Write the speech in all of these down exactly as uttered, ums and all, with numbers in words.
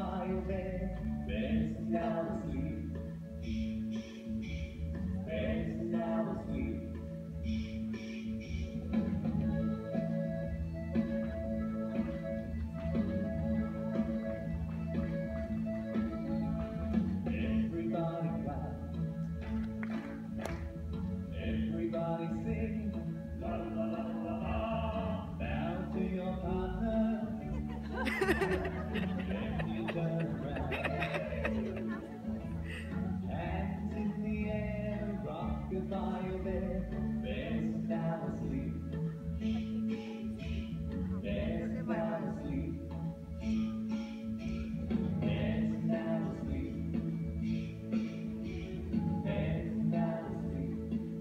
by your bed, best now asleep. Best now asleep. Everybody clap. Everybody sing. La la la la la. Bow to your partner. Then you turn around. Hands in the air, rock goodbye your bed. Best now asleep. Best now asleep. Best now asleep. Best now asleep.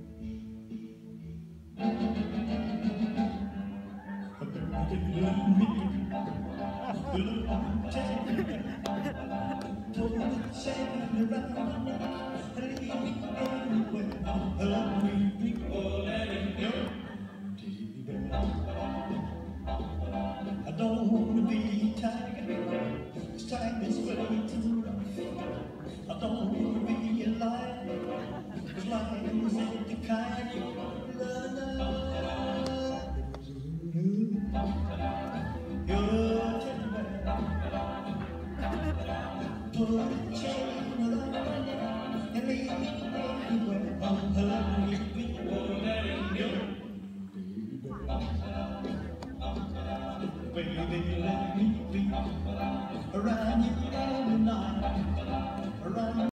I don't want to be a tiger, this tiger's way too rough. I don't want to be a lion, this lion ain't the kind you love. You're put a chain around and leave me anywhere. I'm hungry.